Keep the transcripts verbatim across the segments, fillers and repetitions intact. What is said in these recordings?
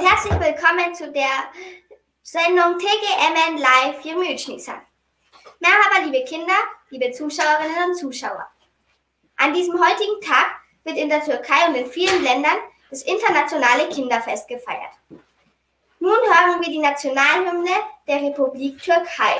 und herzlich willkommen zu der Sendung T G M N Live yirmi-üç Nisan. Merhaba liebe Kinder, liebe Zuschauerinnen und Zuschauer. An diesem heutigen Tag wird in der Türkei und in vielen Ländern das internationale Kinderfest gefeiert. Nun hören wir die Nationalhymne der Republik Türkei.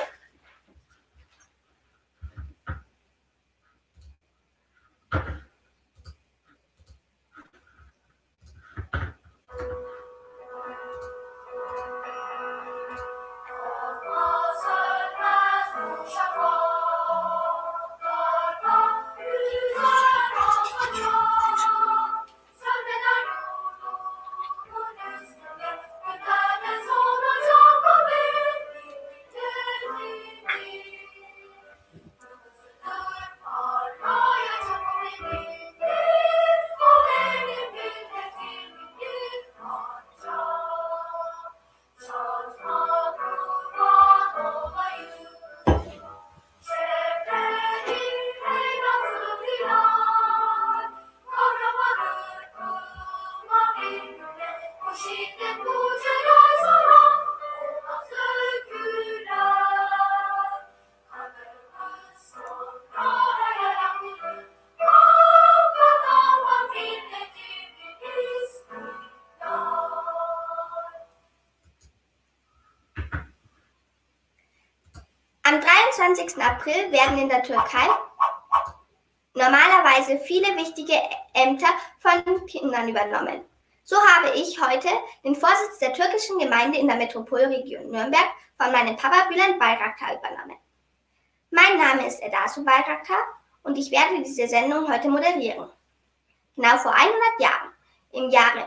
Am dreiundzwanzigsten April werden in der Türkei normalerweise viele wichtige Ämter von Kindern übernommen. So habe ich heute den Vorsitz der türkischen Gemeinde in der Metropolregion Nürnberg von meinem Papa Bülent Bayraktar übernommen. Mein Name ist Edasu Bayraktar und ich werde diese Sendung heute moderieren. Genau vor hundert Jahren, im Jahre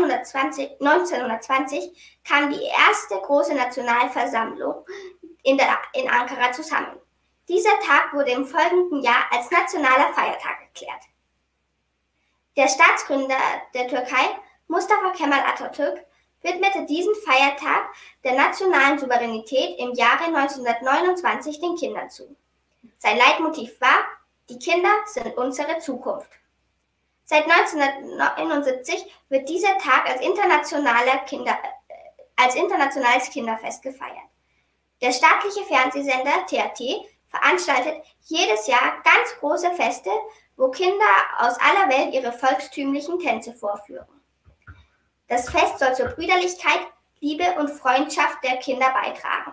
neunzehnhundertzwanzig, kam die erste große Nationalversammlung in, der, in Ankara zusammen. Dieser Tag wurde im folgenden Jahr als nationaler Feiertag erklärt. Der Staatsgründer der Türkei, Mustafa Kemal Atatürk, widmete diesen Feiertag der nationalen Souveränität im Jahre neunzehnhundertneunundzwanzig den Kindern zu. Sein Leitmotiv war: Die Kinder sind unsere Zukunft. Seit neunzehnhundertneunundsiebzig wird dieser Tag als, internationaler Kinder, als internationales Kinderfest gefeiert. Der staatliche Fernsehsender T R T veranstaltet jedes Jahr ganz große Feste, wo Kinder aus aller Welt ihre volkstümlichen Tänze vorführen. Das Fest soll zur Brüderlichkeit, Liebe und Freundschaft der Kinder beitragen.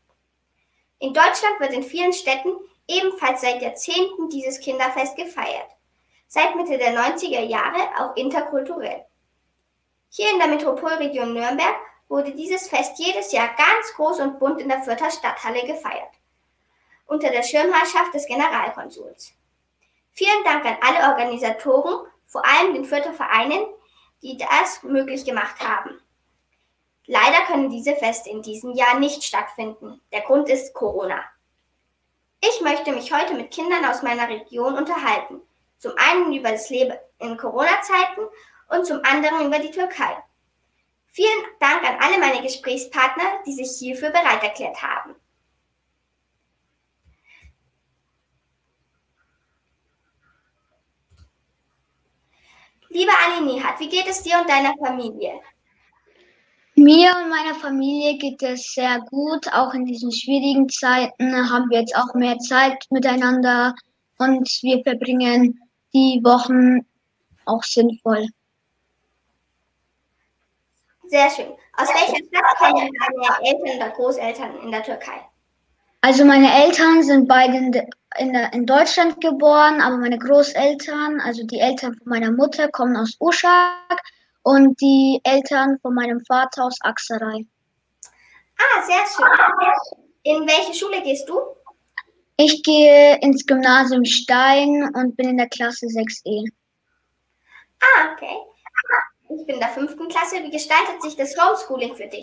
In Deutschland wird in vielen Städten ebenfalls seit Jahrzehnten dieses Kinderfest gefeiert. Seit Mitte der neunziger Jahre auch interkulturell. Hier in der Metropolregion Nürnberg wurde dieses Fest jedes Jahr ganz groß und bunt in der Fürther Stadthalle gefeiert, unter der Schirmherrschaft des Generalkonsuls. Vielen Dank an alle Organisatoren, vor allem den Fürther Vereinen, die das möglich gemacht haben. Leider können diese Feste in diesem Jahr nicht stattfinden. Der Grund ist Corona. Ich möchte mich heute mit Kindern aus meiner Region unterhalten. Zum einen über das Leben in Corona-Zeiten und zum anderen über die Türkei. Vielen Dank an alle meine Gesprächspartner, die sich hierfür bereit erklärt haben. Liebe Ali Nihat, wie geht es dir und deiner Familie? Mir und meiner Familie geht es sehr gut. Auch in diesen schwierigen Zeiten haben wir jetzt auch mehr Zeit miteinander und wir verbringen die Wochen auch sinnvoll. Sehr schön. Aus welcher Stadt kommen deine Eltern oder Großeltern in der Türkei? Also meine Eltern sind beide in, in, in Deutschland geboren, aber meine Großeltern, also die Eltern von meiner Mutter, kommen aus Uşak und die Eltern von meinem Vater aus Aksaray. Ah, sehr schön. In welche Schule gehst du? Ich gehe ins Gymnasium Stein und bin in der Klasse sechs E. Ah, okay. Ich bin in der fünften Klasse. Wie gestaltet sich das Homeschooling für dich?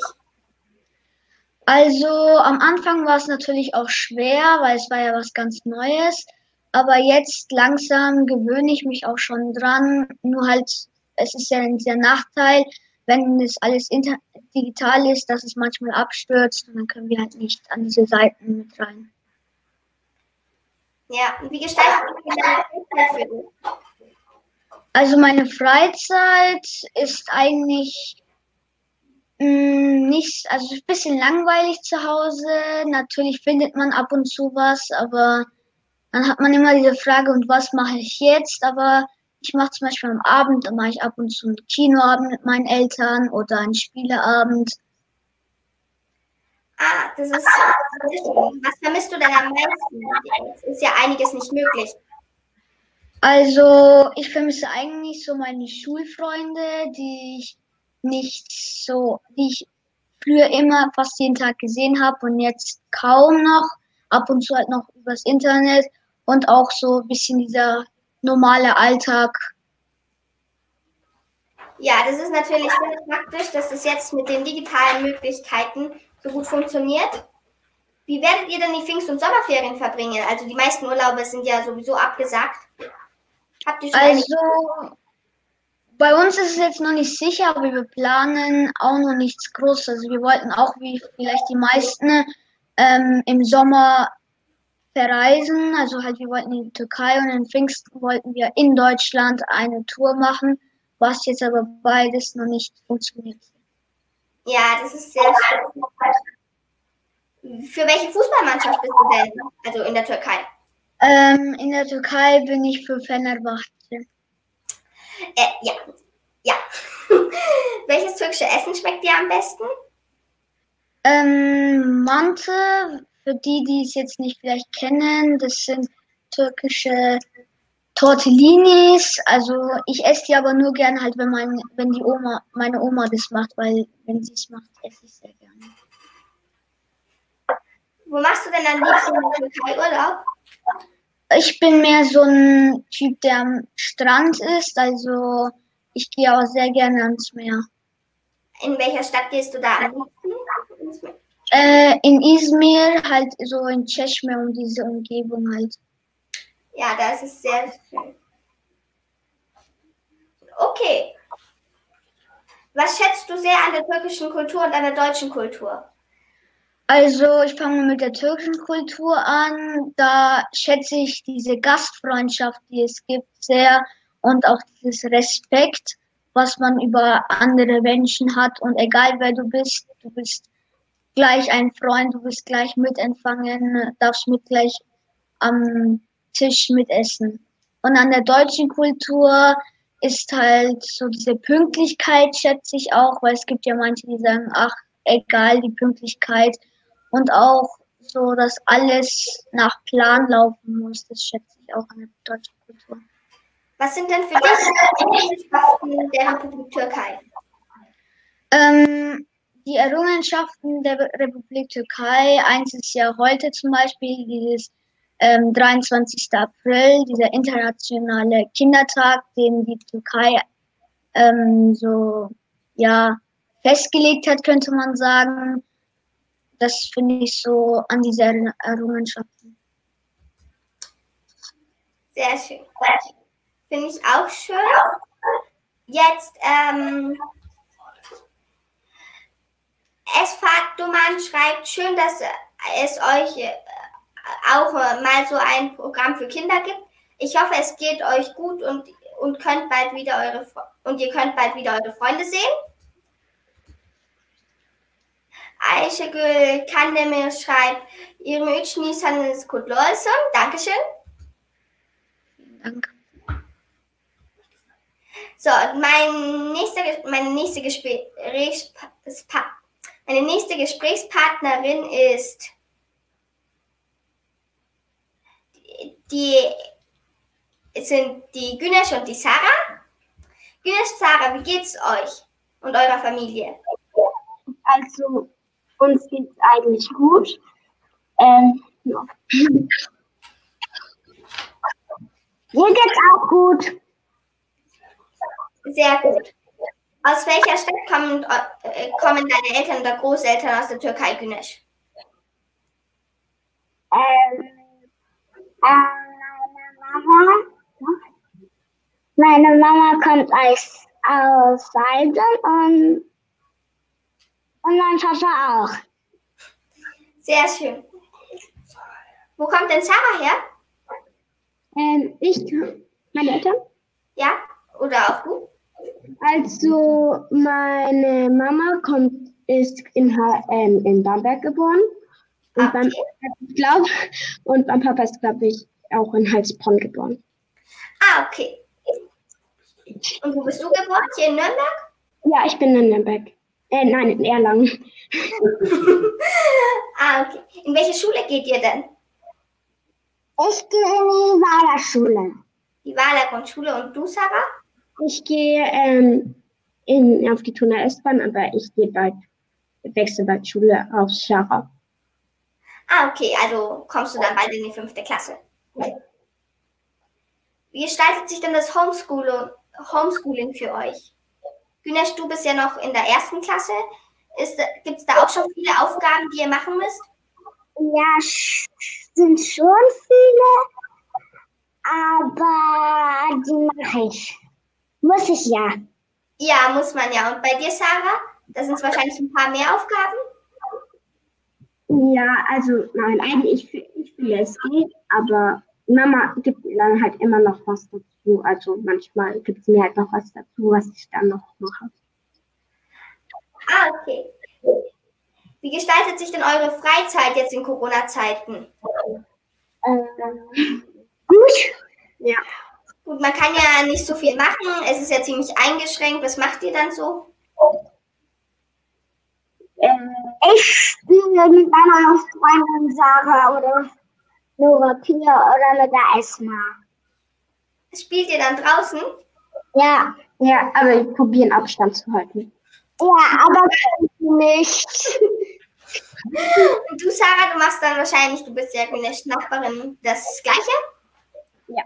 Also am Anfang war es natürlich auch schwer, weil es war ja was ganz Neues. Aber jetzt langsam gewöhne ich mich auch schon dran. Nur halt, es ist ja ein sehr Nachteil, wenn es alles digital ist, dass es manchmal abstürzt und dann können wir halt nicht an diese Seiten mit rein. Ja, und wie gestaltet sich deine Freizeit für dich? Also meine Freizeit ist eigentlich Mm, nicht, also ein bisschen langweilig zu Hause. Natürlich findet man ab und zu was, aber dann hat man immer diese Frage, und was mache ich jetzt? Aber ich mache zum Beispiel am Abend, dann mache ich ab und zu einen Kinoabend mit meinen Eltern oder einen Spieleabend. Ah, das ist sehr schön. Was vermisst du denn am meisten? Es ist ja einiges nicht möglich. Also ich vermisse eigentlich so meine Schulfreunde, die ich nicht so, die ich früher immer fast jeden Tag gesehen habe und jetzt kaum noch, ab und zu halt noch übers Internet und auch so ein bisschen dieser normale Alltag. Ja, das ist natürlich sehr praktisch, dass es jetzt mit den digitalen Möglichkeiten so gut funktioniert. Wie werdet ihr denn die Pfingst- und Sommerferien verbringen? Also die meisten Urlaube sind ja sowieso abgesagt. Habt ihr schon Also bei uns ist es jetzt noch nicht sicher, aber wir planen auch noch nichts Großes. Also wir wollten auch, wie vielleicht die meisten, ähm, im Sommer verreisen. Also halt, wir wollten in die Türkei und in Pfingsten wollten wir in Deutschland eine Tour machen, was jetzt aber beides noch nicht funktioniert. Ja, das ist sehr schön. Für welche Fußballmannschaft bist du denn? Also in der Türkei? Ähm, in der Türkei bin ich für Fenerbahce. Äh, ja, ja. Welches türkische Essen schmeckt dir am besten? Ähm, Mante, für die, die es jetzt nicht vielleicht kennen, das sind türkische Tortellinis. Also ich esse die aber nur gern halt, wenn mein, wenn die Oma, meine Oma das macht, weil wenn sie es macht, esse ich sehr gerne. Wo machst du denn am liebsten in der Türkei Urlaub? Ich bin mehr so ein Typ, der am Strand ist. Also ich gehe auch sehr gerne ans Meer. In welcher Stadt gehst du da am liebsten? Äh, in Izmir, halt so in Çeşme und diese Umgebung halt. Ja, da ist es sehr schön. Okay. Was schätzt du sehr an der türkischen Kultur und an der deutschen Kultur? Also ich fange mit der türkischen Kultur an. Da schätze ich diese Gastfreundschaft, die es gibt, sehr und auch dieses Respekt, was man über andere Menschen hat. Und egal wer du bist, du bist gleich ein Freund, du bist gleich mitempfangen, darfst mit gleich am Tisch mitessen. Und an der deutschen Kultur ist halt so diese Pünktlichkeit, schätze ich auch, weil es gibt ja manche, die sagen, ach, egal, die Pünktlichkeit. Und auch so, dass alles nach Plan laufen muss, das schätze ich auch an der deutschen Kultur. Was sind denn für dich die Errungenschaften der Republik Türkei? Ähm, die Errungenschaften der Republik Türkei, eins ist ja heute zum Beispiel dieses ähm, dreiundzwanzigsten April, dieser internationale Kindertag, den die Türkei ähm, so ja festgelegt hat, könnte man sagen. Das finde ich so an dieser Errungenschaften. Sehr schön. Finde ich auch schön. Jetzt, ähm, Esfat-Duman schreibt, schön, dass es euch äh, auch äh, mal so ein Programm für Kinder gibt. Ich hoffe, es geht euch gut und, und, könnt bald wieder eure, und ihr könnt bald wieder eure Freunde sehen. Ayşegül Kandemir schreibt, yirmi üç Nisan'ınız kutlu olsun. Dankeschön. Danke. So, mein nächster, meine, nächste Gesprächspa meine nächste Gesprächspartnerin ist die, sind die Güneş und die Sarah. Güneş, Sarah, wie geht's euch und eurer Familie? Also, uns geht's eigentlich gut. Ähm, ja. Mir geht's auch gut. Sehr gut. Aus welcher Stadt kommen, äh, kommen deine Eltern oder Großeltern aus der Türkei, Güneş? Ähm, äh, meine Mama, meine Mama kommt aus, aus Seiden und, und mein Papa auch. Sehr schön. Wo kommt denn Sarah her? Ähm, ich, meine Eltern? Ja, oder auch du? Also, meine Mama kommt ist in, Ha- ähm, in Bamberg geboren. Und Ah, beim, okay. ich glaube, und mein Papa ist, glaube ich, auch in Heilsbronn geboren. Ah, okay. Und wo bist du geboren? Hier in Nürnberg? Ja, ich bin in Nürnberg. Äh, nein, in Erlangen. Ah, okay. In welche Schule geht ihr denn? Ich gehe in die Wahlerschule. Die Wahler Grundschule. Und du, Sarah? Ich gehe ähm, in, auf die Thuner S-Bahn, aber ich gehe bald, wechsle bald Schule auf Schara. Ah, okay. Also kommst du dann bald in die fünfte Klasse. Wie gestaltet sich denn das Homeschooling, Homeschooling für euch? Güneş, du bist ja noch in der ersten Klasse. Gibt es da auch schon viele Aufgaben, die ihr machen müsst? Ja, sch- sind schon viele, aber die mache ich. Muss ich ja. Ja, muss man ja. Und bei dir, Sarah? Da sind es wahrscheinlich ein paar mehr Aufgaben. Ja, also nein, eigentlich ich, ich finde es geht, aber Mama gibt mir dann halt immer noch was dazu. Also manchmal gibt es mir halt noch was dazu, was ich dann noch mache. Ah, okay. Wie gestaltet sich denn eure Freizeit jetzt in Corona-Zeiten? Ähm, gut. Ja. Gut, man kann ja nicht so viel machen. Es ist ja ziemlich eingeschränkt. Was macht ihr dann so? Ähm, ich spiele mit meiner Freundin Sarah oder Nora Pia oder mit der Esma. Spielt ihr dann draußen? Ja, Ja, aber wir probieren Abstand zu halten. ja, aber nicht. Und du, Sarah, du machst dann wahrscheinlich, du bist ja Güneş Nachbarin, das Gleiche? Ja.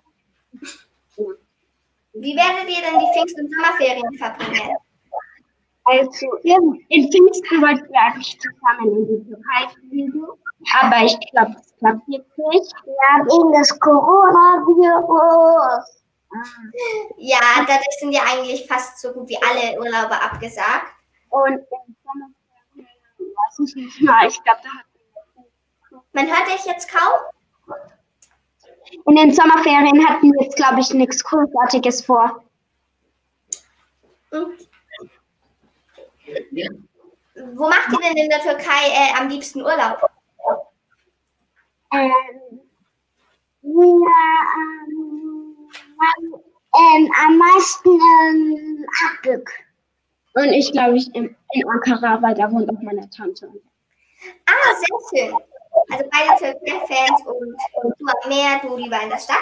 Wie werdet ihr denn die Pfingst- und Sommerferien verbringen? Also in, in Pfingsten wollten wir eigentlich zusammen in die Türkei fliegen, aber ich glaube, das klappt jetzt nicht. Ja, wegen des Coronavirus. Ja, dadurch sind ja eigentlich fast so gut wie alle Urlaube abgesagt. Und im Sommerferien weiß ich nicht mal, ich glaube, da hat Man hört euch jetzt kaum. in den Sommerferien hatten wir jetzt, glaube ich, nichts Großartiges vor. Und wo macht ihr denn in der Türkei äh, am liebsten Urlaub? Ähm, wir, ähm, ähm, am meisten ähm, Akbük. Und ich glaube, ich in, in Ankara, weil da wohnt auch meine Tante. Ah, sehr schön. Also beide Türkei-Fans und du am Meer, du lieber in der Stadt.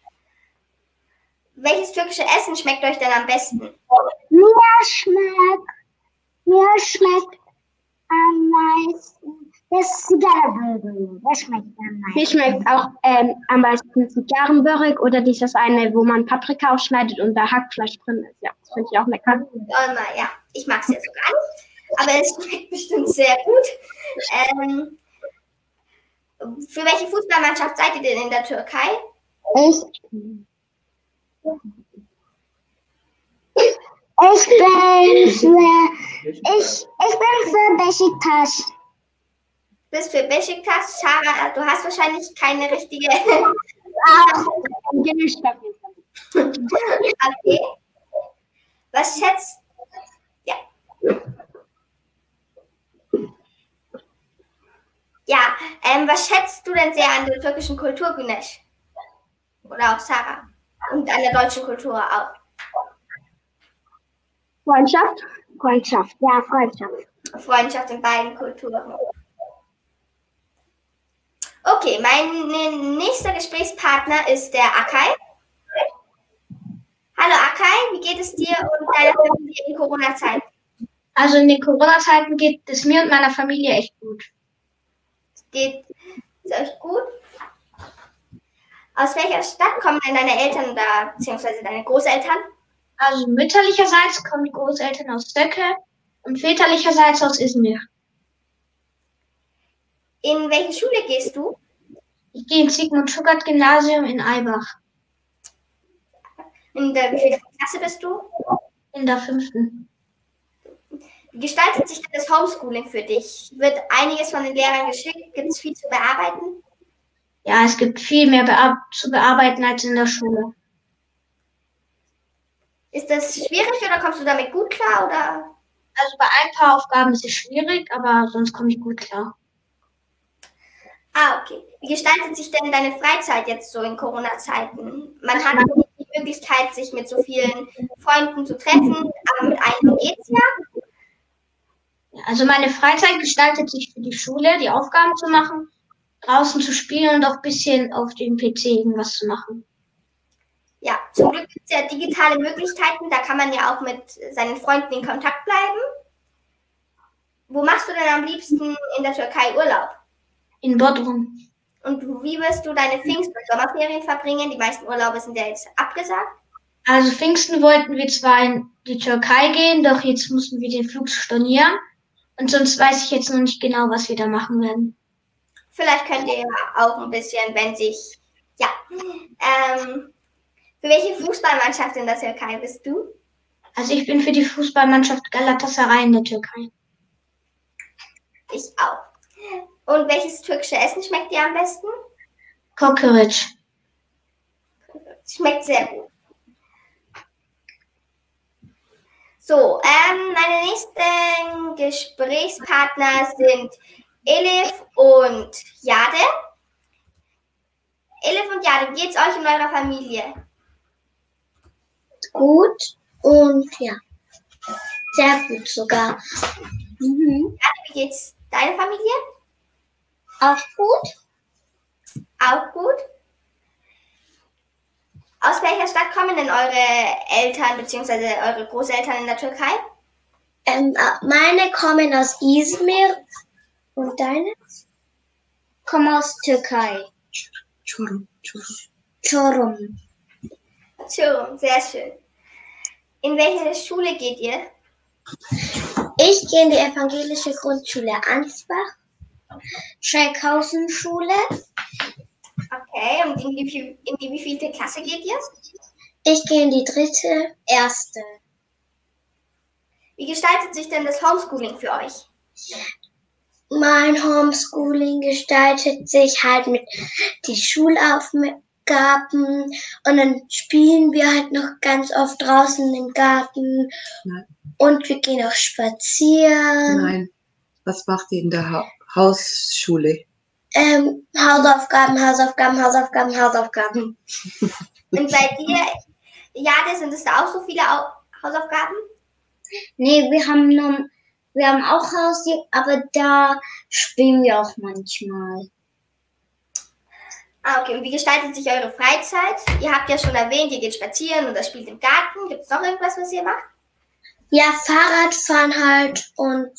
Welches türkische Essen schmeckt euch denn am besten? Mir schmeckt, mir schmeckt am meisten das Zigarrenbögen. Das schmeckt am meisten. Mir schmeckt auch ähm, am meisten Zigarrenbörek oder dieses eine, wo man Paprika aufschneidet und da Hackfleisch drin ist. Ja, das finde ich auch lecker. Oh, ja, ich mag es ja sogar nicht, aber es schmeckt bestimmt sehr gut. Ähm, für welche Fußballmannschaft seid ihr denn in der Türkei? Ich, ich bin für, ich, ich bin für Besiktas. Bist für Besiktas, Sarah, du hast wahrscheinlich keine richtige. Okay. Was schätzt. Ja. Ja, ähm, was schätzt du denn sehr an der türkischen Kultur, Güneş? Oder auch Sarah? Und an der deutschen Kultur auch? Freundschaft? Freundschaft, ja, Freundschaft. Freundschaft in beiden Kulturen. Okay, mein nächster Gesprächspartner ist der Akay. Hallo Akay, wie geht es dir und deiner Familie in Corona-Zeiten? Also in den Corona-Zeiten geht es mir und meiner Familie echt gut. Geht es euch gut? Aus welcher Stadt kommen denn deine Eltern oder beziehungsweise deine Großeltern? Also mütterlicherseits kommen die Großeltern aus Stöcke und väterlicherseits aus Izmir. In welche Schule gehst du? Ich gehe ins Sigmund-Schuckert-Gymnasium in Aibach. In der wievielten Klasse bist du? In der fünften. Wie gestaltet sich denn das Homeschooling für dich? Wird einiges von den Lehrern geschickt? Gibt es viel zu bearbeiten? Ja, es gibt viel mehr bear- zu bearbeiten als in der Schule. Ist das schwierig oder kommst du damit gut klar? Oder? also bei ein paar Aufgaben ist es schwierig, aber sonst komme ich gut klar. Ah, okay. Wie gestaltet sich denn deine Freizeit jetzt so in Corona-Zeiten? Man hat nicht die Möglichkeit, sich mit so vielen Freunden zu treffen, aber mit einem geht's ja. Also meine Freizeit gestaltet sich für die Schule, die Aufgaben zu machen, draußen zu spielen und auch ein bisschen auf dem P C irgendwas zu machen. Ja, zum Glück gibt es ja digitale Möglichkeiten, da kann man ja auch mit seinen Freunden in Kontakt bleiben. Wo machst du denn am liebsten in der Türkei Urlaub? In Bodrum. Und wie wirst du deine Pfingst- und Sommerferien verbringen? Die meisten Urlaube sind ja jetzt abgesagt. Also Pfingsten wollten wir zwar in die Türkei gehen, doch jetzt mussten wir den Flug stornieren. Und sonst weiß ich jetzt noch nicht genau, was wir da machen werden. Vielleicht könnt ihr ja auch ein bisschen, wenn sich, ja, ähm, für welche Fußballmannschaft in der Türkei bist du? Also ich bin für die Fußballmannschaft Galatasaray in der Türkei. Ich auch. Und welches türkische Essen schmeckt dir am besten? Kokoreç. Schmeckt sehr gut. So, ähm, meine nächsten Gesprächspartner sind Elif und Jade. Elif und Jade, wie geht's euch in eurer Familie? Gut und ja, sehr gut sogar. Mhm. Jade, wie geht's deiner Familie? Auch gut? Auch gut. Aus welcher Stadt kommen denn eure Eltern bzw. eure Großeltern in der Türkei? Ähm, meine kommen aus Izmir und deine? Kommen aus Türkei. Çorum, Çorum. Çorum. Schön, sehr schön. In welche Schule geht ihr? Ich gehe in die evangelische Grundschule Ansbach, Schreckhausen-Schule. Okay, und in die, in die wievielte Klasse geht ihr? Ich gehe in die dritte, erste. Wie gestaltet sich denn das Homeschooling für euch? Mein Homeschooling gestaltet sich halt mit die Schulaufgaben und dann spielen wir halt noch ganz oft draußen im Garten. Nein. Und wir gehen auch spazieren. Nein, was macht ihr in der ha Hausschule? Ähm, Hausaufgaben, Hausaufgaben, Hausaufgaben, Hausaufgaben. Und bei dir, Jade, sind es da auch so viele Au Hausaufgaben? Nee, wir haben noch, wir haben auch Hausaufgaben, aber da spielen wir auch manchmal. Ah, okay. Und wie gestaltet sich eure Freizeit? Ihr habt ja schon erwähnt, ihr geht spazieren oder spielt im Garten. Gibt es noch irgendwas, was ihr macht? Ja, Fahrradfahren halt und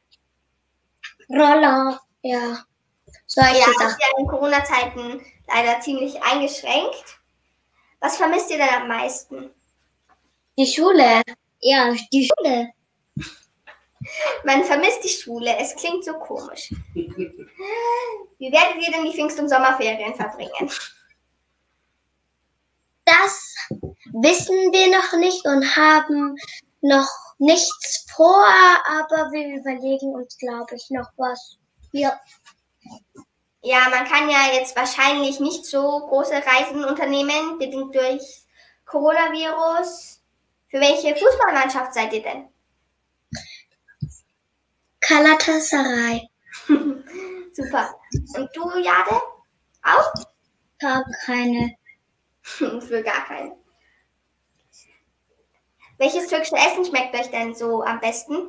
Roller, ja. Solche Ja, Sachen. das ist ja in Corona-Zeiten leider ziemlich eingeschränkt. Was vermisst ihr denn am meisten? Die Schule. Ja, die Schule. Man vermisst die Schule. Es klingt so komisch. Wie werdet ihr denn die Pfingst- und Sommerferien verbringen? Das wissen wir noch nicht und haben noch nichts vor, aber wir überlegen uns, glaube ich, noch was. Ja. Ja, man kann ja jetzt wahrscheinlich nicht so große Reisen unternehmen, bedingt durch Coronavirus. Für welche Fußballmannschaft seid ihr denn? Galatasaray. Super. Und du, Jade? Auch? Gar keine. Für gar keinen. Welches türkische Essen schmeckt euch denn so am besten?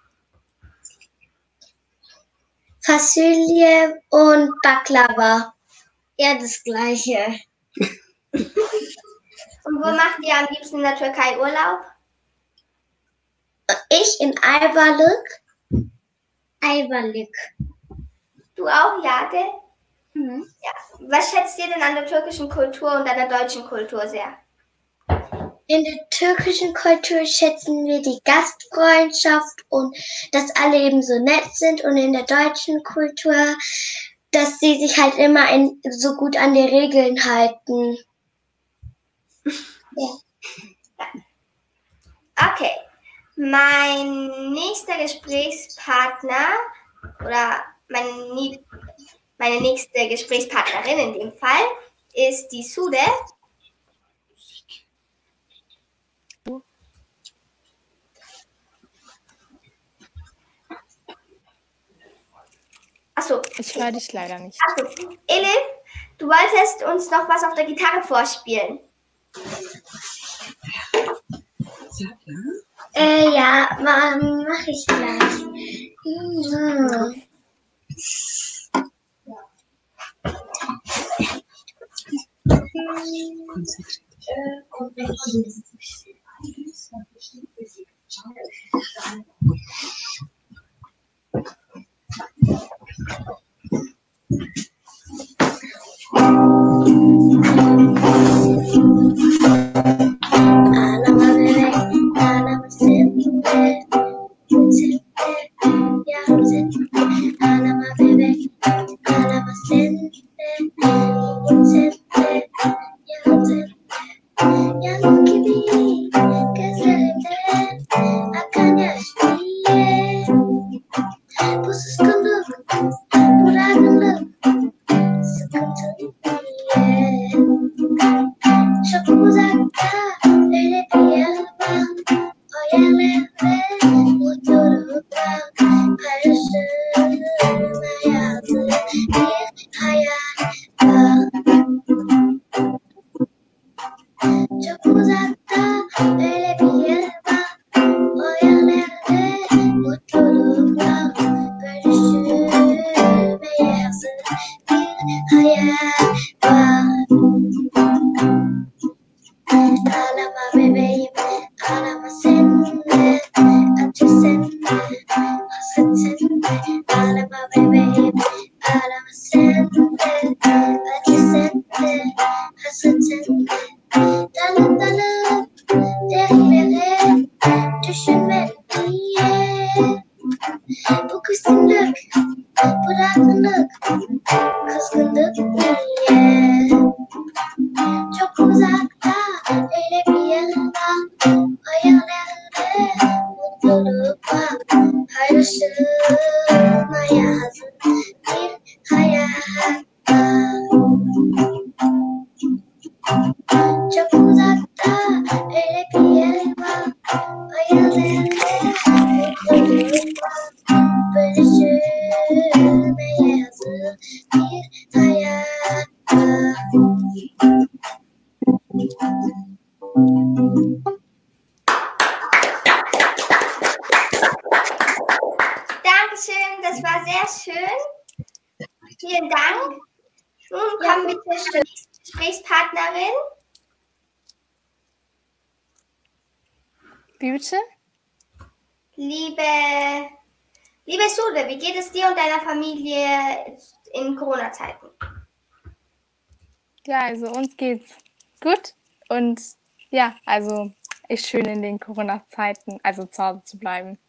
Fasulye und Baklava. Ja, das Gleiche. Und wo macht ihr am liebsten in der Türkei Urlaub? Ich in Ayvalık. Ayvalık. Du auch, Jade? Mhm. Ja. Was schätzt ihr denn an der türkischen Kultur und an der deutschen Kultur sehr? In der türkischen Kultur schätzen wir die Gastfreundschaft und dass alle eben so nett sind. Und in der deutschen Kultur, dass sie sich halt immer in, so gut an die Regeln halten. Ja. Okay. Mein nächster Gesprächspartner oder meine, meine nächste Gesprächspartnerin in dem Fall ist die Sude. Ich höre dich leider nicht. Achso, Elif, du wolltest uns noch was auf der Gitarre vorspielen. Ja, ja. Äh, ja, mache ich gleich. Mhm. Dankeschön, das war sehr schön. Vielen Dank. Nun kommen wir zur nächsten Gesprächspartnerin. Wie bitte? Liebe, liebe Sude, wie geht es dir und deiner Familie in Corona-Zeiten? Ja, also uns geht's gut und ja, also ist schön in den Corona-Zeiten, also zu Hause zu bleiben.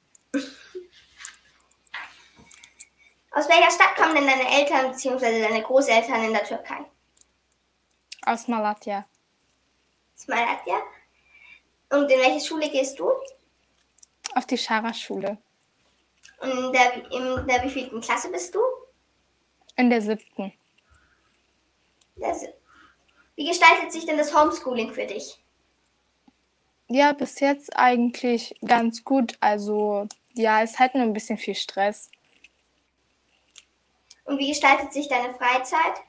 Aus welcher Stadt kommen denn deine Eltern bzw. deine Großeltern in der Türkei? Aus Malatya. Aus Malatya. Und in welche Schule gehst du? Auf die Schara-Schule. Und in der, in der wievielten Klasse bist du? In der siebten. Das, wie gestaltet sich denn das Homeschooling für dich? Ja, bis jetzt eigentlich ganz gut. Also ja, es hat nur ein bisschen viel Stress. Und wie gestaltet sich deine Freizeit?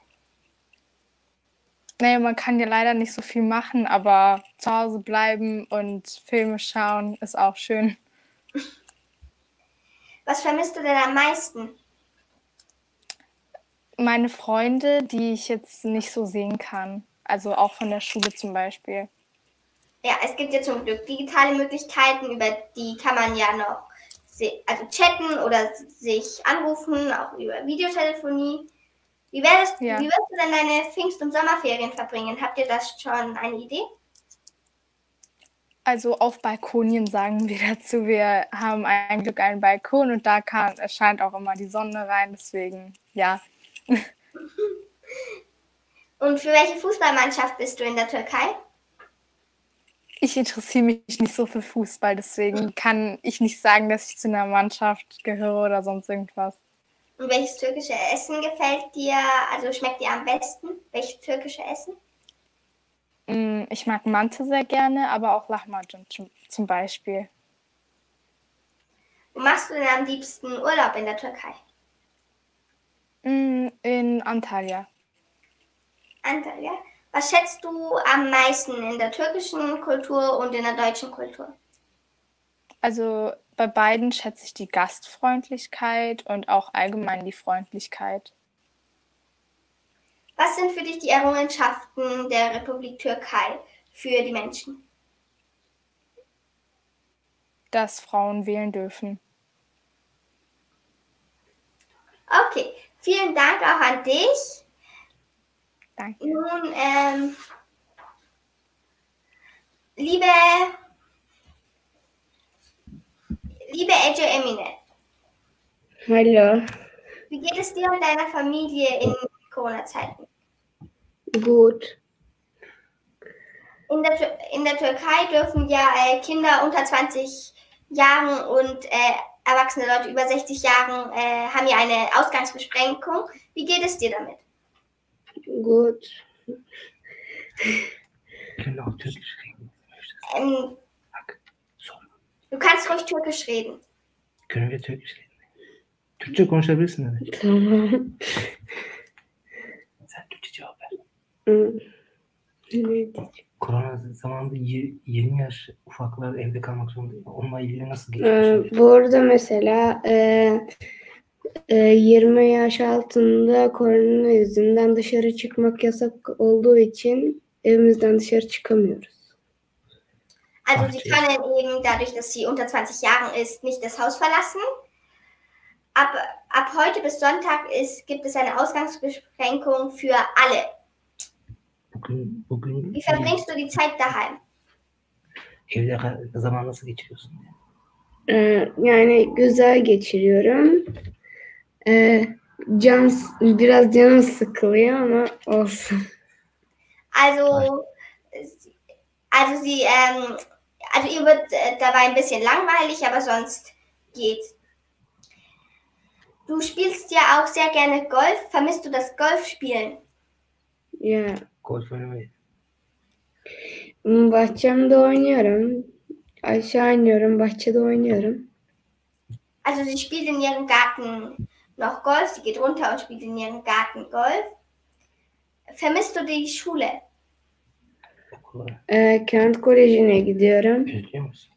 Naja, man kann ja leider nicht so viel machen, aber zu Hause bleiben und Filme schauen ist auch schön. Was vermisst du denn am meisten? Meine Freunde, die ich jetzt nicht so sehen kann. Also auch von der Schule zum Beispiel. Ja, es gibt ja zum Glück digitale Möglichkeiten, über die kann man ja noch se- also chatten oder sich anrufen, auch über Videotelefonie. Wie, wär das, Ja. wie wirst du denn deine Pfingst- und Sommerferien verbringen? Habt ihr das schon eine Idee? Also auf Balkonien sagen wir dazu. Wir haben ein Glück einen Balkon und da kann, es scheint auch immer die Sonne rein. Deswegen, ja. Und für welche Fußballmannschaft bist du in der Türkei? Ich interessiere mich nicht so für Fußball, deswegen kann ich nicht sagen, dass ich zu einer Mannschaft gehöre oder sonst irgendwas. Und welches türkische Essen gefällt dir, also schmeckt dir am besten? Welches türkische Essen? Mm, Ich mag Mante sehr gerne, aber auch Lahmacun zum- zum Beispiel. Wo machst du denn am liebsten Urlaub in der Türkei? Mm, In Antalya. Antalya. Was schätzt du am meisten in der türkischen Kultur und in der deutschen Kultur? Also bei beiden schätze ich die Gastfreundlichkeit und auch allgemein die Freundlichkeit. Was sind für dich die Errungenschaften der Republik Türkei für die Menschen? Dass Frauen wählen dürfen. Okay, vielen Dank auch an dich. Danke. Nun, ähm, liebe, liebe Ece Emine, Hallo. wie geht es dir und deiner Familie in Corona-Zeiten? Gut. In der, Tür- in der Türkei dürfen ja äh, Kinder unter zwanzig Jahren und äh, erwachsene Leute über sechzig Jahren äh, haben ja eine Ausgangsbeschränkung. Wie geht es dir damit? Gut. Wir können auch Türkisch reden. Ähm, So, du kannst ruhig Türkisch reden. können wir Türkisch reden? Türkçe konuşabilirsin dedi. Tamam. Sen Türkçe cevap ver. Hı. Ne diyeceğim? Korona zamanında y- yirmi yaş ufaklar evde kalmak zorundaydı. Onunla ilgili nasıl Ee, geçiyorsun? burada mesela e, e, yirmi yaş altında korona yüzünden dışarı çıkmak yasak olduğu için evimizden dışarı çıkamıyoruz. Also Ach, sie tschüss. können eben dadurch, dass sie unter zwanzig Jahren ist, nicht das Haus verlassen. Ab, ab heute bis Sonntag ist, gibt es eine Ausgangsbeschränkung für alle. Bugün, bugün Wie verbringst du die Zeit daheim? evde kal- zaman nasıl geçiriyorsun? Ee, yani güzel geçiriyorum. Ee, can biraz canım sıkılıyor ama olsun. Also, sie- also sie, ähm, also ihr wird äh, dabei ein bisschen langweilig, aber sonst geht's. Du spielst ja auch sehr gerne Golf. Vermisst du das Golfspielen? Ya Golf oynamayı. bahçemde oynuyorum. Aşağı iniyorum, bahçede oynuyorum. Also sie spielt in ihrem Garten noch Golf. Sie geht runter und spielt in ihrem Garten Golf. Vermisst du die Schule? Okula Ee, kent kolejine gidiyorum. özlüyor musun?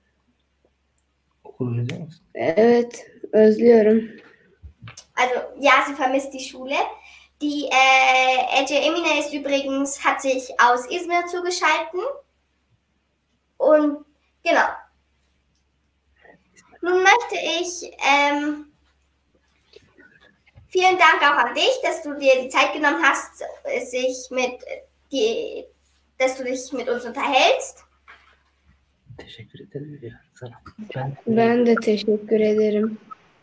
Okulu özlüyor musun? Evet, özlüyorum. Also ja, sie vermisst die Schule. Die äh, Ece Emine ist übrigens, hat sich aus Izmir zugeschalten. Und genau. Nun möchte ich ähm, vielen Dank auch an dich, dass du dir die Zeit genommen hast, sich mit die, dass du dich mit uns unterhältst. Teşekkür ederim ya sana. Ben, Ben de teşekkür ederim.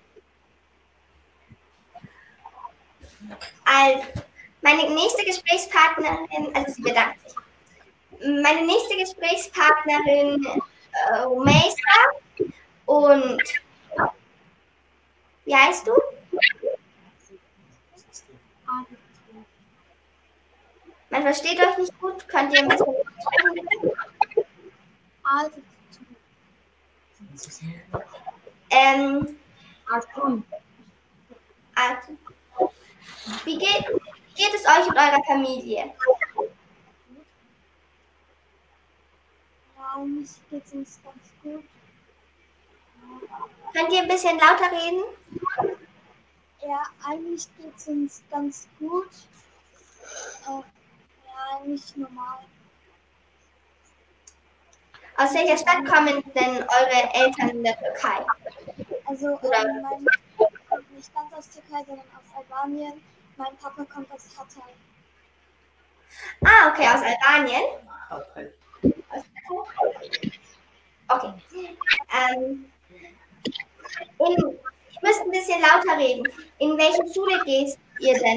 Also, meine nächste Gesprächspartnerin, also sie bedankt sich. Meine nächste Gesprächspartnerin äh, Rumeisa und wie heißt du? Man versteht euch nicht gut, könnt ihr ein bisschen sprechen? Ähm, also, wie geht, wie geht es euch und eurer Familie? Ja, uns geht es uns ganz gut. Könnt ihr ein bisschen lauter reden? Ja, eigentlich geht es uns ganz gut. Äh, ja, eigentlich normal. Aus welcher Stadt kommen denn eure Eltern in der Türkei? Also Oder- ähm, mein Papa kommt nicht ganz aus Türkei, sondern aus Albanien. Mein Papa kommt aus Hatay. Ah, okay, aus Albanien. Aus Okay. Ähm, in, ihr müsst ein bisschen lauter reden. In welche Schule gehst ihr denn?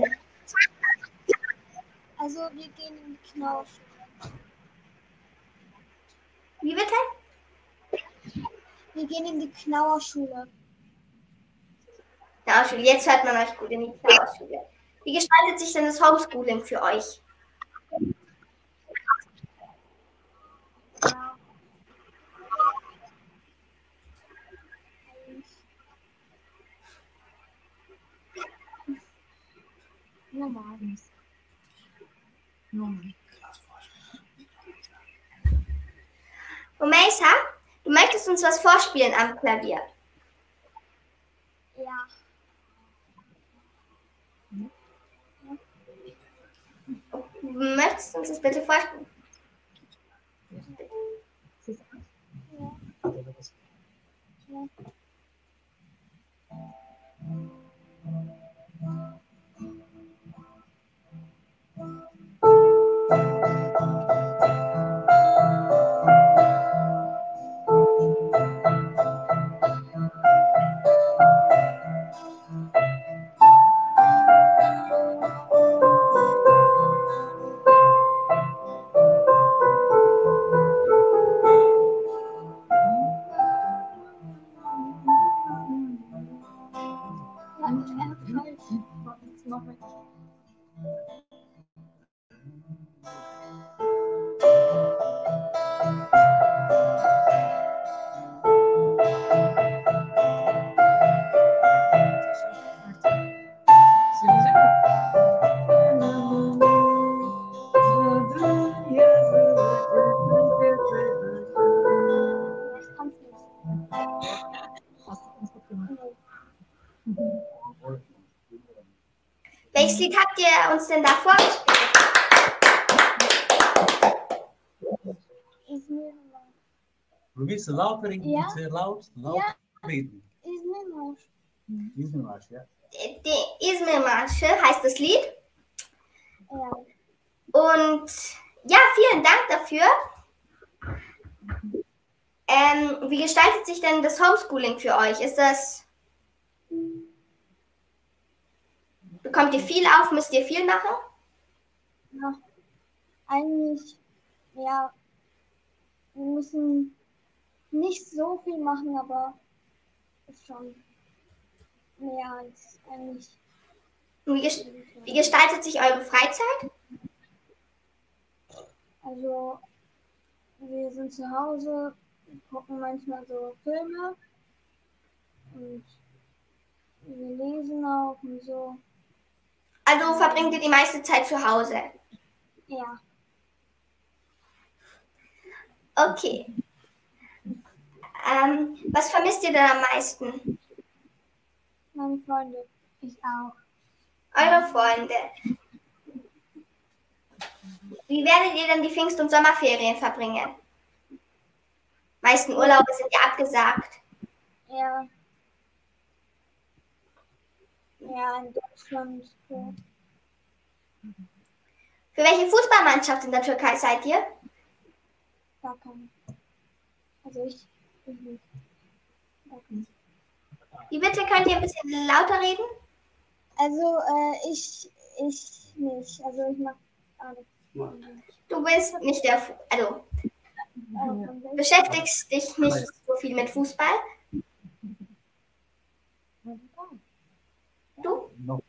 Also wir gehen in die Knauschule. Wie bitte? Wir gehen in die Knauer Schule. Knauerschule. Jetzt hört man euch gut in die Knauerschule. Wie gestaltet sich denn das Homeschooling für euch? Ja. morgens. Normal. Umeisa, du möchtest uns was vorspielen am Klavier. Ja. Möchtest du uns das bitte vorspielen? Welches Lied habt ihr uns denn da vorgespielt? Du willst lauter reden, Ja. sehr laut, laut Ja. reden. İzmirmarş. İzmirmarsch, ja. Die Izmir-Marsche heißt das Lied. Ja. Und ja, vielen Dank dafür. Ähm, wie gestaltet sich denn das Homeschooling für euch? Ist das... Bekommt ihr viel auf? Müsst ihr viel machen? Ja. Eigentlich, ja, wir müssen nicht so viel machen, aber ist schon mehr als eigentlich. Wie, ges wie gestaltet sich eure Freizeit? Also, wir sind zu Hause, gucken manchmal so Filme und wir lesen auch und so. Also verbringt ihr die meiste Zeit zu Hause? Ja, Okay. Ähm, was vermisst ihr denn am meisten? meine Freunde. Ich auch. Eure Freunde. Wie werdet ihr denn die Pfingst- und Sommerferien verbringen? Meisten Urlaube sind ja abgesagt. Ja. Ja, in Deutschland. Ja. Für welche Fußballmannschaft in der Türkei seid ihr? Gar keine. Also ich. ich nicht. Gar keine. Wie bitte, könnt ihr ein bisschen lauter reden? Also äh, ich. Ich nicht. Also ich mach alles. Du bist nicht der, Fu also Ja. beschäftigst dich nicht so viel mit Fußball. Du? No.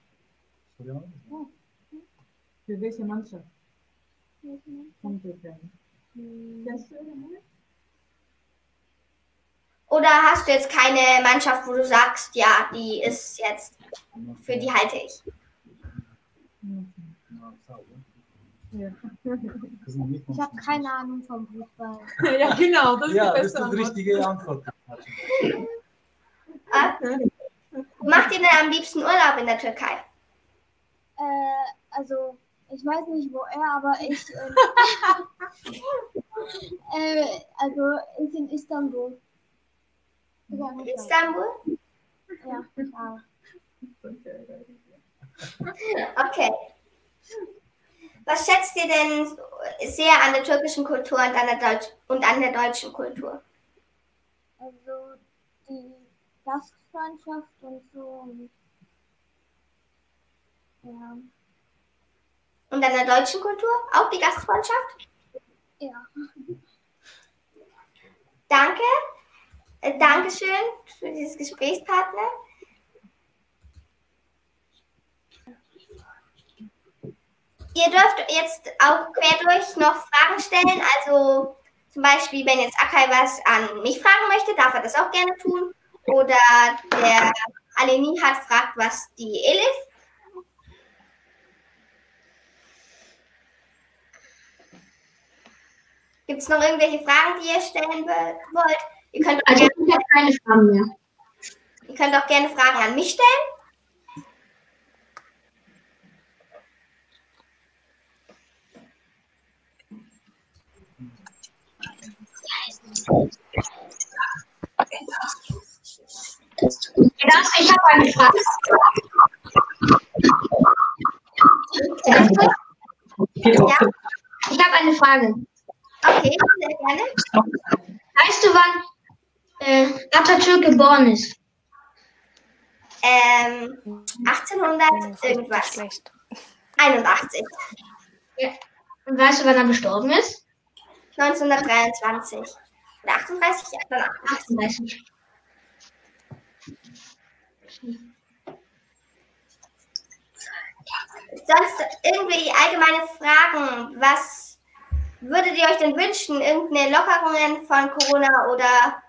Für welche Mannschaft kommt ihr denn? Kennst du eine? Oder hast du jetzt keine Mannschaft, wo du sagst, ja, die ist jetzt, für die halte ich? Ja. Ich habe keine Ahnung vom Fußball. Ja, genau, das ist Ja, die das ist beste die Antwort. richtige Antwort. Äh, wo macht ihr denn am liebsten Urlaub in der Türkei? Äh, also ich weiß nicht wo er, aber ich. Äh, äh, also ist in Istanbul. Ja, Istanbul? ja, ich auch. Okay. Was schätzt ihr denn sehr an der türkischen Kultur und an der, Deutsch und an der deutschen Kultur? Also die Gastfreundschaft und so. Und, ja. Und an der deutschen Kultur? Auch die Gastfreundschaft? Ja. Danke. Äh, Dankeschön für dieses Gesprächspartner. Ihr dürft jetzt auch quer durch noch Fragen stellen. Also zum Beispiel, wenn jetzt Akay was an mich fragen möchte, darf er das auch gerne tun. Oder der Aleni hat fragt, was die Elif. Gibt es noch irgendwelche Fragen, die ihr stellen wollt? Ihr könnt, auch Also gerne, ich habe keine Fragen mehr. ihr könnt auch gerne Fragen an mich stellen. Ich habe eine Frage. Ja, Ich habe eine Frage. okay, sehr gerne. Weißt du, wann äh, Atatürk geboren ist? Ähm, achtzehnhundert Das ist richtig irgendwas. schlecht. einundachtzig. Und weißt du, wann er gestorben ist? neunzehnhundertdreiundzwanzig. Oder achtunddreißig? Ja, dann achtunddreißig. achtunddreißig. Sonst irgendwie allgemeine Fragen. Was würdet ihr euch denn wünschen? Irgendeine Lockerungen von Corona oder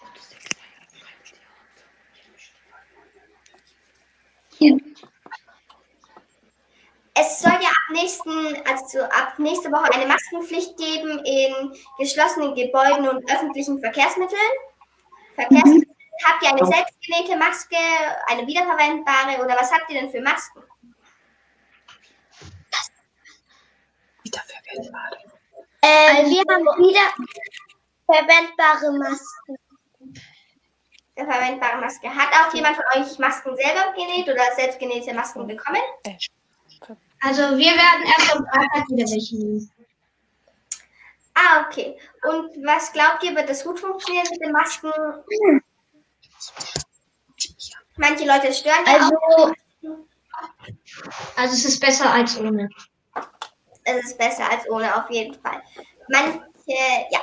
es soll ja ab nächsten, also ab nächste Woche eine Maskenpflicht geben in geschlossenen Gebäuden und öffentlichen Verkehrsmitteln. Verkehrsmittel. Habt ihr eine selbstgenähte Maske, eine wiederverwendbare oder was habt ihr denn für Masken? Ähm, wir haben wieder verwendbare Masken. Eine verwendbare Maske. Hat auch jemand von euch Masken selber genäht oder selbstgenähte Masken bekommen? Also wir werden erst am Freitag wieder welche nehmen. Ah, okay. Und was glaubt ihr, wird das gut funktionieren mit den Masken? Manche Leute stören ja auch. Also, also es ist besser als ohne. Es ist besser als ohne, auf jeden Fall. Manche, ja.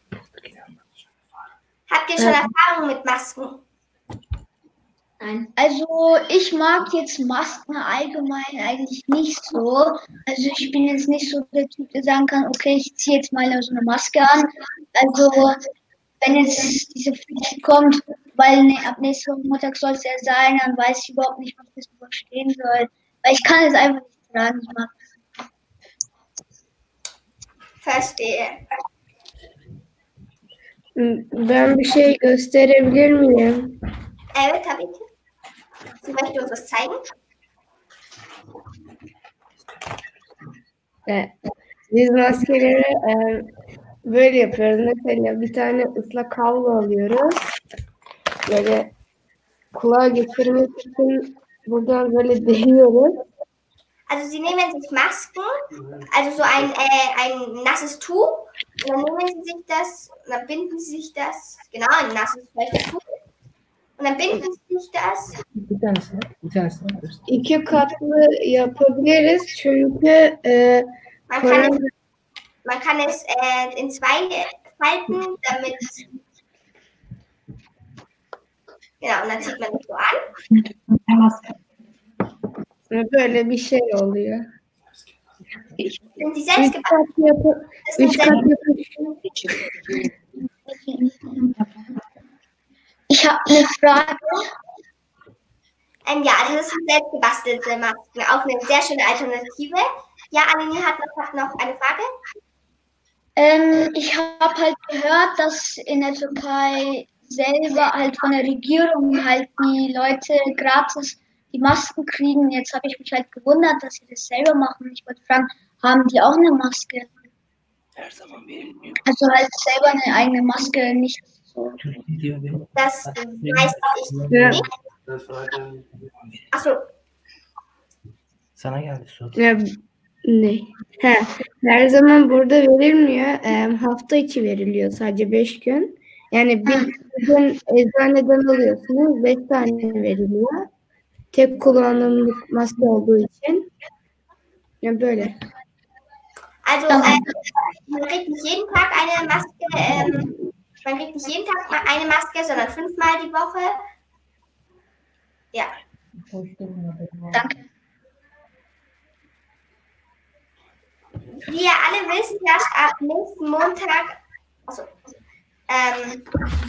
Habt ihr schon Erfahrung mit Masken? Nein. Also ich mag jetzt Masken allgemein eigentlich nicht so. Also ich bin jetzt nicht so der Typ, der sagen kann, okay, ich ziehe jetzt mal so eine Maske an. Also wenn jetzt diese Pflicht kommt, weil ne, ab nächsten Montag soll es ja sein, dann weiß ich überhaupt nicht, was das überstehen soll. Weil ich kann es einfach nicht tragen. Ich mag Verstehe. Ben bir şey gösterebilir miyim? Evet, tabii ki. Sie möchte uns was zeigen? Evet. Biz maskeleri e, böyle yapıyoruz. Mesela bir tane ıslak havlu alıyoruz. Böyle kulağa geçirmek için buradan böyle deliyoruz. Also sie nehmen sich Masken, also so ein, äh, ein nasses Tuch, und dann nehmen sie sich das, und dann binden sie sich das, genau, ein nasses feuchtes Tuch, und dann binden sie sich das. Bir tanesi, bir tanesi. İki katlı yapabiliriz çünkü e, Man kann es, man kann es äh, in zwei falten, damit, genau, und dann zieht man es so an. böyle bir şey oluyor. Sind die selbst Üç gebaut? kat yapı, Das sind üç kat selbst, yapı. Ich habe eine Frage. ähm, ja, also das sind selbst gebastelte Masken, auch eine sehr schöne Alternative. Ja, Anini hat noch, hat noch eine Frage. Ähm, ich habe halt gehört, dass in der Türkei selber halt von der Regierung halt die Leute gratis die Masken kriegen. Jetzt habe ich mich halt gewundert, dass sie das selber machen. Ich wollte fragen, haben die auch eine Maske? Also halt selber eine eigene Maske, nicht so. Das weiß ich Ja. nicht. Achso, Sana geldi soru. Ya, ne? He, her zaman burada verilmiyor. E, hafta içi veriliyor sadece beş gün. Yani bir gün eczaneden alıyorsunuz. Beş tane veriliyor. Tek kullanımlık maske olduğu için. Ya böyle. also äh, man kriegt nicht jeden Tag eine Maske, ähm, man kriegt nicht jeden Tag mal eine Maske, sondern fünfmal die Woche. Ja. Danke. Wie ihr alle wisst, herrscht ab nächsten Montag, also, ähm,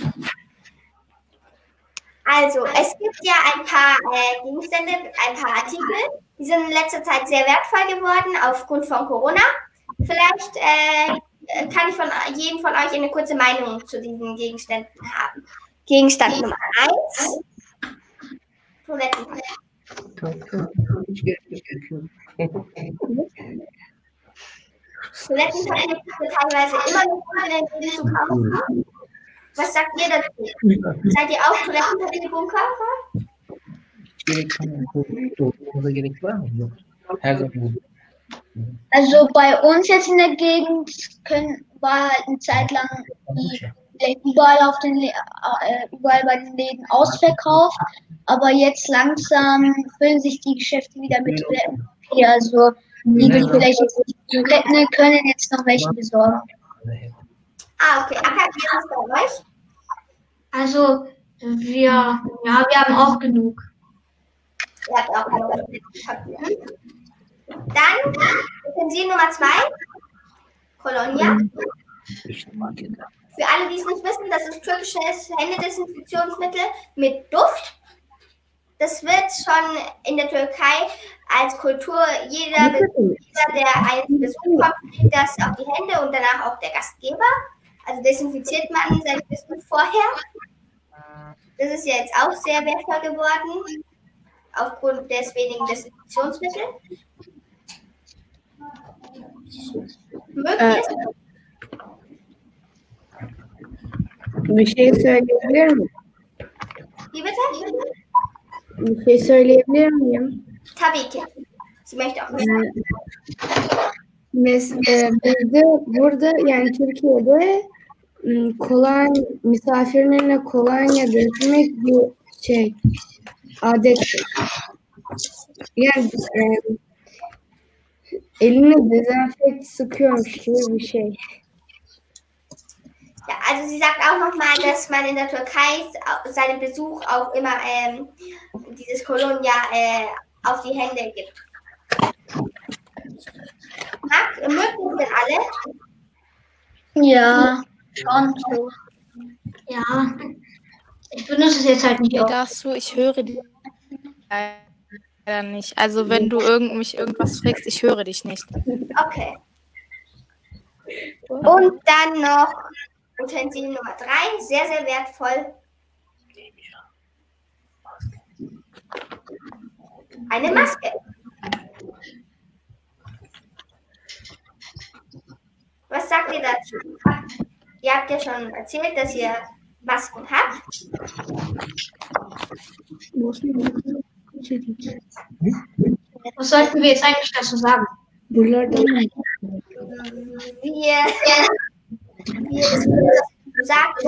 also es gibt ja ein paar äh, Gegenstände, ein paar Artikel, die sind in letzter Zeit sehr wertvoll geworden aufgrund von Corona. Vielleicht äh, äh, kann ich von jedem von euch eine kurze Meinung zu diesen Gegenständen haben. Gegenstand Nummer eins. Toilettenpapier. Toilettenpapier ist teilweise immer noch in den Läden zu kaufen. Was sagt ihr dazu? Seid ihr auch Toilettenpapierbunker? Also bei uns jetzt in der Gegend können, war halt eine Zeit lang die, überall, auf den, äh, überall bei den Läden ausverkauft, aber jetzt langsam füllen sich die Geschäfte wieder mit Toilettenpapier. Also die, die vielleicht jetzt nicht Toiletten können jetzt noch welche besorgen. Ah, okay. Akka, wie ist es bei euch? Also wir, ja, wir haben auch genug. Ihr habt auch genug Toilettenpapier. Dann Utensil Nummer zwei, Kolonia. Für alle, die es nicht wissen, das ist türkisches Händedesinfektionsmittel mit Duft. Das wird schon in der Türkei als Kultur, jeder, jeder der einen Besuch kommt, kriegt das auf die Hände und danach auch der Gastgeber. Also desinfiziert man seinen Besuch vorher. Das ist ja jetzt auch sehr wertvoll geworden, aufgrund des wenigen Desinfektionsmittels. Möglich. Bir şey söyleyebilir miyim? Wie bitte? Bir şey söyleyebilir miyim? Tabii ki. Sie möchte auch Ee, mes e, bizde burada yani Türkiye'de m, kolonya misafirlerine kolonya dökmek bir şey adettir. Yani e, eline dezenfekt sıkıyormuş gibi bir şey. Ja, also sie sagt auch nochmal, dass man in der Türkei seinem Besuch auch immer ähm, dieses Kolonia äh, auf die Hände gibt. Mag, mögen denn alle? Ja, schon so. Ja, ich benutze es jetzt halt nicht oft. Darfst du, ich höre dich leider nicht. Also wenn du irgend, mich irgendwas fragst, ich höre dich nicht. Okay. Und dann noch Utensil Nummer drei, sehr, sehr wertvoll. Eine Maske. Was sagt ihr dazu? Ihr habt ja schon erzählt, dass ihr Masken habt. Was sollten wir jetzt eigentlich dazu sagen? Wir, wir sagt,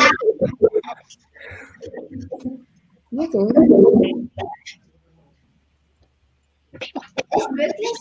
ist möglich?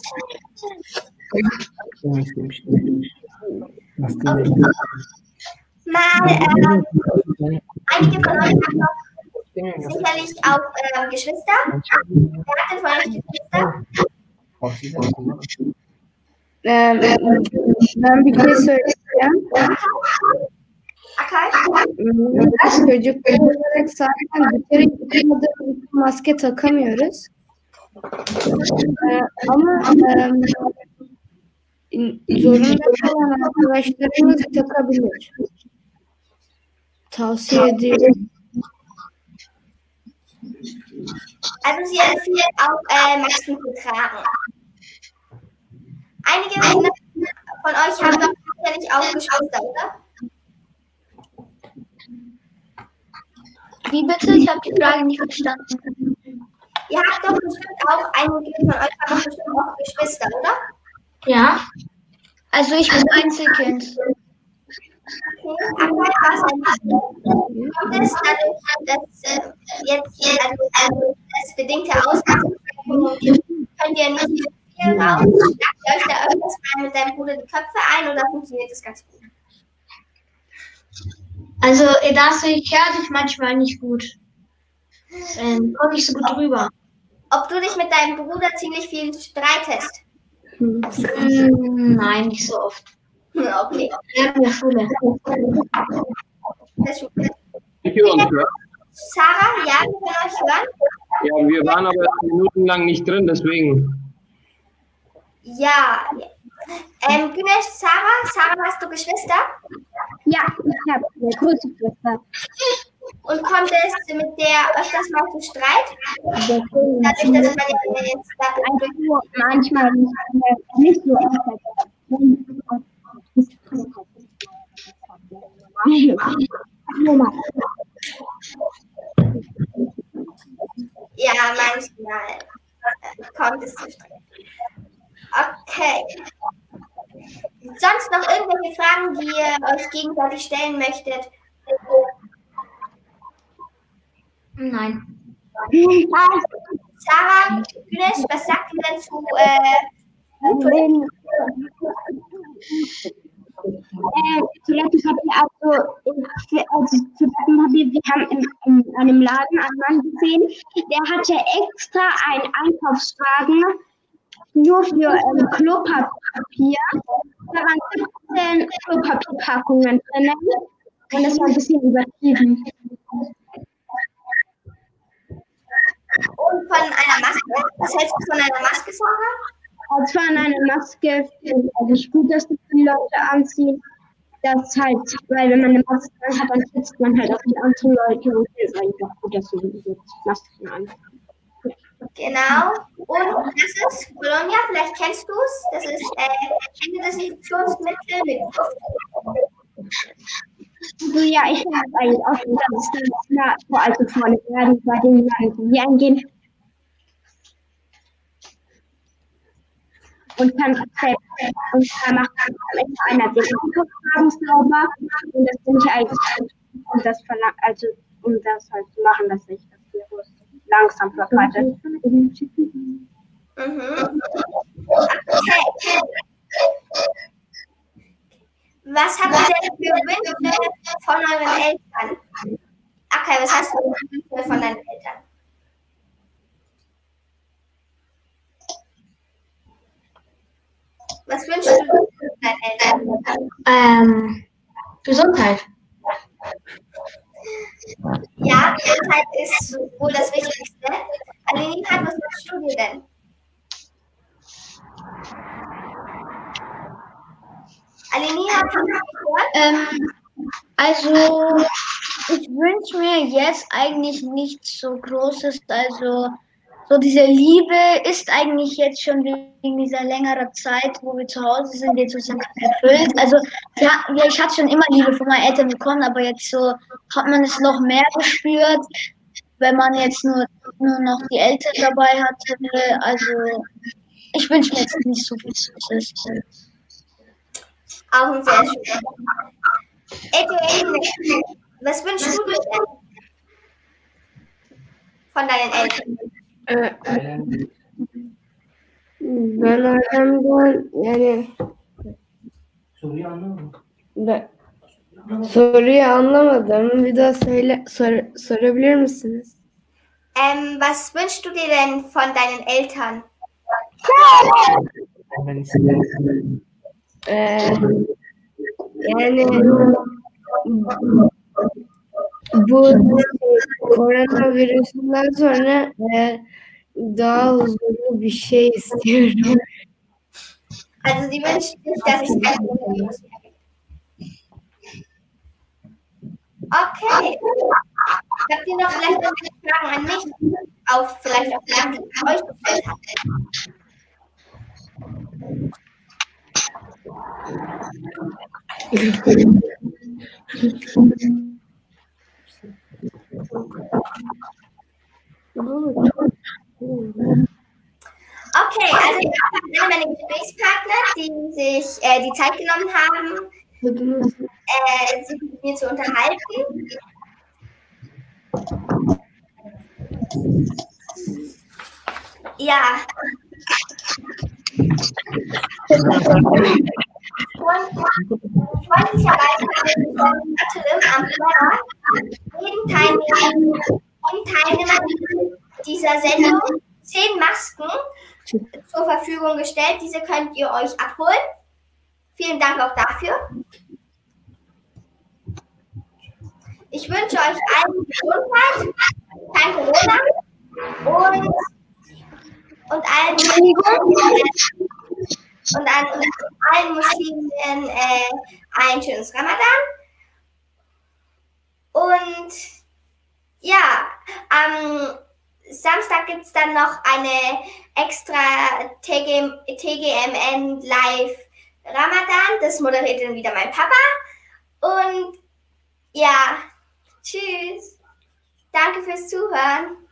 Okay. Mal, ähm, einige von euch haben noch sicherlich auch ähm, Geschwister. Wer hat denn von euch Geschwister? Ähm, ben bir şey söyleyeceğim. Akay? Çocuklar olarak zaten bir kere yıkamadığımız maske takamıyoruz. Ee, ama e, zorunda olan arkadaşlarımız takabilir. Tavsiye ediyorum. Also sie empfiehlt auch äh, Masken zu tragen. Einige von euch haben doch sicherlich auch Geschwister, oder? Wie bitte? Ich habe die Frage nicht verstanden. Ihr habt doch bestimmt auch, einige von euch haben doch bestimmt auch Geschwister, oder? Ja. Also ich bin Einzelkind. Okay, Akkai, was kommt es dadurch, dass äh, jetzt, also, also das bedingte Ausgangsbeschränkungen, könnt ihr nicht viel raus? Schlagt ihr euch da irgendwas mal mit deinem Bruder die Köpfe ein oder funktioniert das ganz gut? Also, das hört sich manchmal nicht gut. Ähm, komme nicht so gut drüber. Ob du dich mit deinem Bruder ziemlich viel streitest? Hm, nein, nicht so oft. Okay. Wir haben ja Schule. Das ist gut. Sarah, ja, wir können euch hören. Ja, wir waren aber minutenlang nicht drin, deswegen. Ja, Ähm, Güneş, Sarah, Sarah, hast du Geschwister? Ja, ich habe eine große Schwester. Und kommt es mit der öfters mal zu Streit? Dadurch, dass man ja jetzt da Also manchmal nicht, nicht so oft. Ja, manchmal äh, kommt es zu Streit. Okay. Sonst noch irgendwelche Fragen, die ihr euch gegenseitig stellen möchtet? Nein. Sarah, Güneş, was sagt ihr denn zu äh, Toiletten? Äh, Toilettenpapier, also, also Toilettenpapier, wir haben in, in einem Laden einen Mann gesehen, der hatte extra einen Einkaufswagen nur für ähm, Klopapier. Da waren siebzehn Klopapierpackungen drin und das war ein bisschen übertrieben. Und von einer Maske? Was hältst du von einer Maske, Sarah? Es war eine Maske, also es ist gut, dass die Leute anziehen. Das halt, weil wenn man eine Maske hat, dann schützt man halt auch die anderen Leute und es ist einfach gut, dass man so Masken anzieht. Genau. Und das ist Bologna, vielleicht kennst du es. Das ist äh, Händedesinfektionsmittel mit Duft. Also ja, ich finde es eigentlich auch schon ganz klar, vor allem vorne werden, bei denen wir hier eingehen. Und dann selbst, und da macht dann am Ende einer den Einkaufswagen sauber. Und das finde ich eigentlich gut, um das, also, um das halt zu machen, dass sich das Virus langsam verbreitet. Mhm. Okay. Was habt ihr denn für Wünsche von euren Eltern? Okay, was hast du für Wünsche von deinen Eltern? Was wünschst du von deinen Eltern? Ähm, Gesundheit. Ja, Gesundheit ist wohl das Wichtigste. Alina, was wünschst du dir denn? Alina, kannst du mich hören? Ähm, also, ich wünsche mir jetzt eigentlich nichts so Großes. Also, so diese Liebe ist eigentlich jetzt schon wegen dieser längeren Zeit, wo wir zu Hause sind, jetzt ist es erfüllt. Also, ja, ja, ich hatte schon immer Liebe von meinen Eltern bekommen, aber jetzt so hat man es noch mehr gespürt, wenn man jetzt nur, nur noch die Eltern dabei hatte. Also, ich wünsche mir jetzt nicht so viel Großes. Auch ein sehr schön. Edwin, was wünschst du dir denn von deinen Eltern? Ee, ben ailemden yani Soruyu anlamadım. ben, soruyu anlamadım. Bir daha söyle sor, sorabilir misiniz? Ähm, was wünschst du dir denn von deinen Eltern? Ben istedim. Ee, yani bu koronavirüsünden sonra e, daha huzurlu bir şey istiyorum. Also sie wünscht sich, dass es kein Coronavirus mehr gibt. Okay. Habt ihr noch vielleicht noch Fragen an mich? Auf vielleicht auch Fragen, die ich euch gestellt habe? Okay, also ich habe alle meine Gesprächspartner, die sich äh, die Zeit genommen haben, äh, sich mit mir zu unterhalten. Ja. Freundlicherweise habe ich am Flyer jeden Teilnehmer, jeden Teilnehmer dieser Sendung zehn Masken zur Verfügung gestellt. Diese könnt ihr euch abholen. Vielen Dank auch dafür. Ich wünsche euch allen Gesundheit, kein Corona und, und allen und an allen Musliminnen äh, ein schönes Ramadan. Und ja, am Samstag gibt es dann noch eine extra T G, T G M N Live Ramadan. Das moderiert dann wieder mein Papa. Und ja, tschüss. Danke fürs Zuhören.